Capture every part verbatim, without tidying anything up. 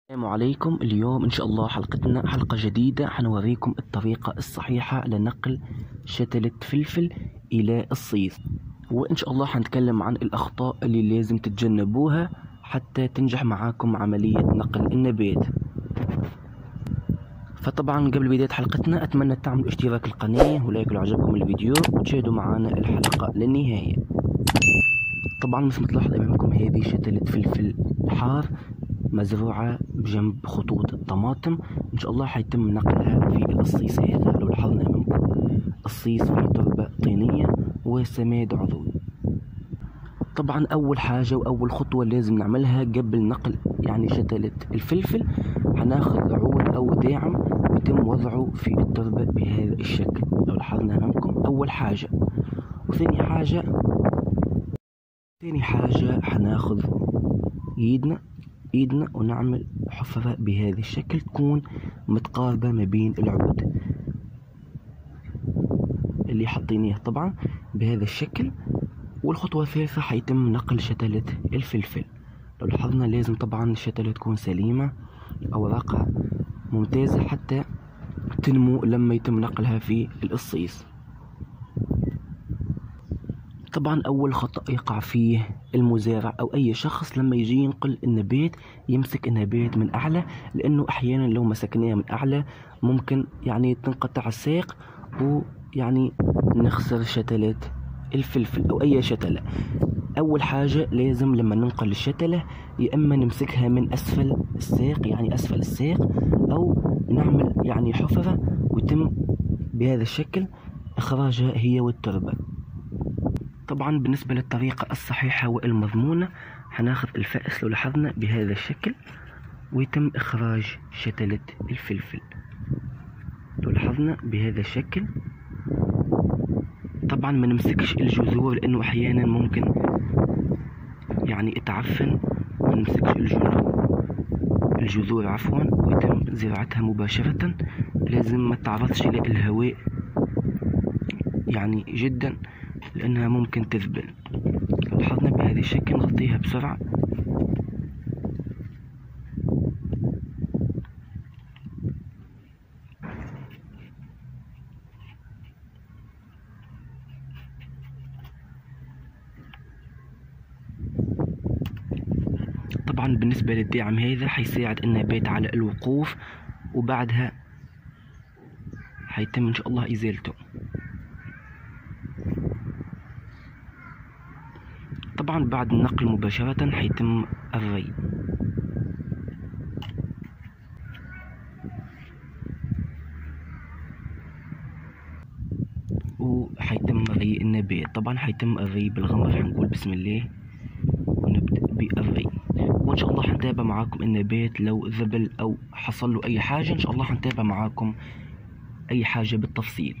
السلام عليكم. اليوم إن شاء الله حلقتنا حلقة جديدة، حنوريكم الطريقة الصحيحة لنقل شتلة فلفل إلى الصيص، وإن شاء الله حنتكلم عن الأخطاء اللي لازم تتجنبوها حتى تنجح معاكم عملية نقل النبات. فطبعا قبل بداية حلقتنا أتمنى تعملوا اشتراك القناة ولايك لو عجبكم الفيديو وتشاهدوا معنا الحلقة للنهاية. طبعا مثل ما تلاحظ أمامكم هذه شتلة فلفل حار مزروعة بجنب خطوط الطماطم، إن شاء الله حيتم نقلها في الصيص هذا. لو لاحظنا أمامكم الصيص فيه تربة طينية وسماد عضوي. طبعا أول حاجة وأول خطوة لازم نعملها قبل نقل يعني شتلة الفلفل، هناخذ عود أو داعم ويتم وضعه في التربة بهذا الشكل لو لاحظنا أمامكم أول حاجة. وثاني حاجة ثاني حاجة هناخذ ايدنا ايدنا ونعمل حفرة بهذا الشكل تكون متقاربة ما بين العود اللي حطيناه طبعا بهذا الشكل. والخطوة الثالثة حيتم نقل شتلة الفلفل. لو لاحظنا لازم طبعا الشتلة تكون سليمة، أوراقها ممتازة حتى تنمو لما يتم نقلها في القصيص. طبعا أول خطأ يقع فيه المزارع أو أي شخص لما يجي ينقل النبات يمسك النبات من أعلى، لأنه أحيانا لو مسكناه من أعلى ممكن يعني تنقطع الساق ويعني نخسر شتلة الفلفل أو أي شتلة. أول حاجة لازم لما ننقل الشتلة يا إما نمسكها من أسفل الساق يعني أسفل الساق، أو نعمل يعني حفرة ويتم بهذا الشكل إخراجها هي والتربة. طبعا بالنسبة للطريقة الصحيحة والمضمونة هناخذ الفأس لو لاحظنا بهذا الشكل ويتم إخراج شتلة الفلفل لو لاحظنا بهذا الشكل. طبعا ما نمسكش الجذور لأنه أحيانا ممكن يعني اتعفن، ما نمسكش الجذور الجذور عفوا ويتم زراعتها مباشرة. لازم ما تعرضش للهواء يعني جدا لأنها ممكن تذبل. لو لاحظنا بهذا الشكل نغطيها بسرعة. طبعا بالنسبة للدعم هذا حيساعد النبات على الوقوف، وبعدها حيتم إن شاء الله إزالته. طبعا بعد النقل مباشرة حيتم الري. وحيتم ري النبات. طبعا حيتم الري بالغمر، حنقول بسم الله ونبدأ بالري. وإن شاء الله حنتابع معاكم النبات لو ذبل أو حصل له أي حاجة، إن شاء الله حنتابع معاكم أي حاجة بالتفصيل.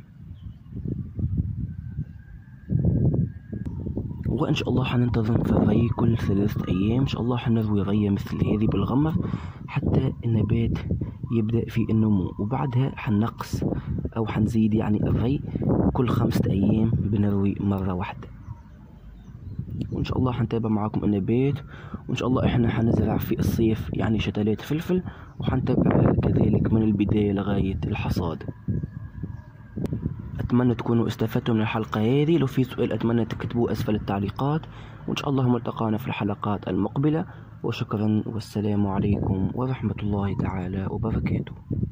وإن شاء الله حننتظم في الري كل ثلاثة أيام. إن شاء الله حنروي رية مثل هذه بالغمر حتى النبات يبدأ في النمو، وبعدها حنقص أو حنزيد يعني الري كل خمسة أيام بنروي مرة واحدة. وإن شاء الله حنتابع معاكم النبات، وإن شاء الله إحنا حنزرع في الصيف يعني شتلات فلفل، وحنتابع كذلك من البداية لغاية الحصاد. أتمنى تكونوا استفدتوا من الحلقة هذه. لو في سؤال أتمنى تكتبوه أسفل التعليقات، وإن شاء الله ملتقانا في الحلقات المقبلة. وشكرا والسلام عليكم ورحمة الله تعالى وبركاته.